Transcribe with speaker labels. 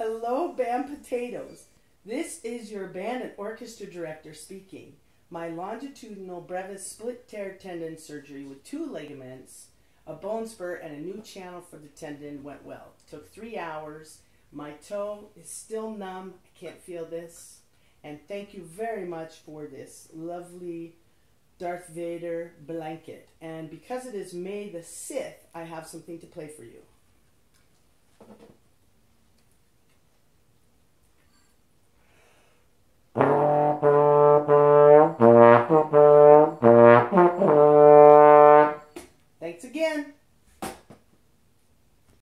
Speaker 1: Hello, Bam Potatoes. This is your band and orchestra director speaking. My longitudinal brevis split tear tendon surgery with 2 ligaments, a bone spur, and a new channel for the tendon went well. It took 3 hours. My toe is still numb. I can't feel this. And thank you very much for this lovely Darth Vader blanket. And because it is May the 6th, I have something to play for you.